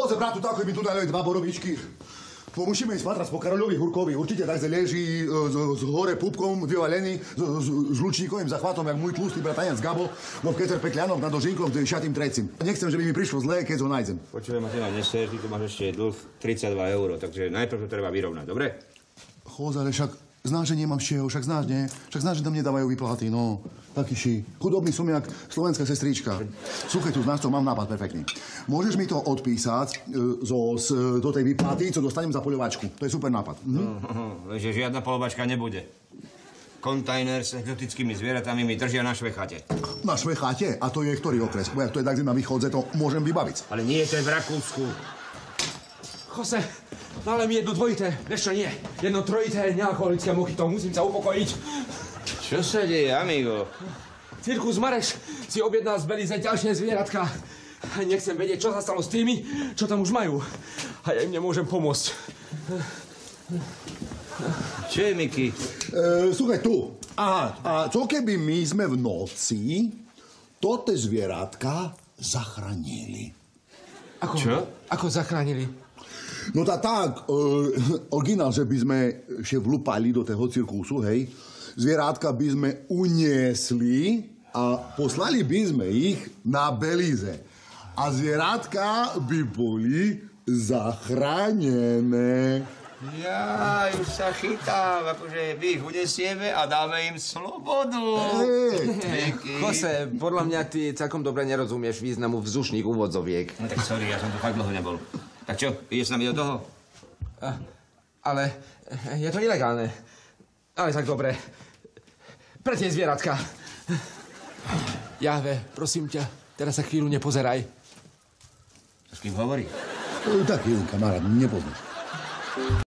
Chodze, bratu, tako mi tu dali dva borovičky. Musíme ísť patrať po Karoľovi Hurkovi. Určite tak leží z hore pupkom, vyvalený, s lučníkovým zachvatom, jak môj tlustý bratanec Gabo, no v Keter Pekľanov nad Dožinkom, šatým trecím. Nechcem, že by mi prišlo zlé, keď ho nájdem. Počujem, Martina, neser, ty tu máš ešte dlh 32 €, takže najprv to treba vyrovnať, dobre? Chodze, ale však znáš, že nemám z čeho, však znáš, nie? Však znáš, že tam nedávajú výplaty, no. Taký ši. Chudobný som jak slovenská sestrička. Sluchaj, tu znáš to, mám nápad perfektný. Môžeš mi to odpísať do tej výplaty, co dostanem za poľovačku. To je super nápad. Lenže žiadna poľovačka nebude. Kontajner s exotickými zvieratami mi držia na Švechate. Na Švechate? A to je ktorý okres? Bo jak to je tak na východze, to môžem vybaviť. Ale nie, to je v Rakúsku. Jose, dále mi jedno dvojité, vieš čo nie. Jedno trojité nealkoholické mojito, musím sa upokojiť. Čo sa deje, amigo? Cirkus Mareš si objednal z Belize ďalšie zvieratka. Nechcem vedieť, čo sa stalo s tými, čo tam už majú. A ja im nemôžem pomôcť. Čo je, Miky? Słuchaj, tu. Aha, a co keby my sme v noci tote zvieratka zachránili? Ako? Čo? Ako zachránili? No tak, originál, že by sme še vlupali do toho cirkusu, hej, zvieratka by sme uniesli a poslali by sme ich na Belize. A zvieratka by boli zachránené. Ja, už sa chytám, akože my ich unesieme a dáme im slobodu. Jose, podľa mňa ty celkom dobre nerozumieš významu vzdušných úvodzoviek. No tak sorry, ja som tu fakt dlho nebol. Tak čo, ideš s nami do toho? Ale je to ilegálne. Ale tak dobre. Pre tie zvieratka. Jahve, prosím ťa, teraz sa chvíľu nepozeraj. S kým hovorí? Tak jeden kamarát, nepoznáš.